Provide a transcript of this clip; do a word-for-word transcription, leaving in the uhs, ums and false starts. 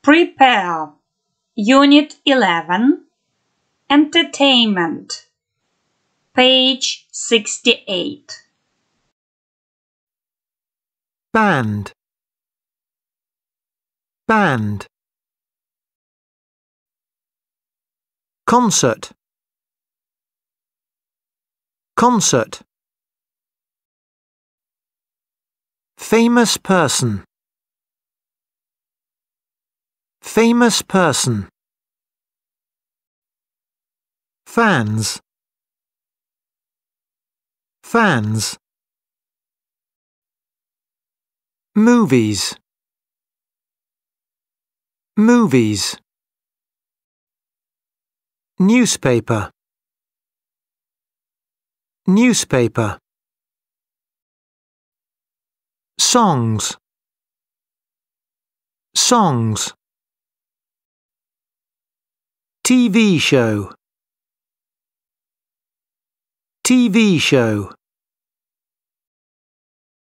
Prepare. Unit eleven. Entertainment. Page sixty-eight. Band. Band. Concert. Concert. Famous person. Famous person. Fans. Fans. Movies. Movies. Newspaper. Newspaper. Songs. Songs. T V show. T V show.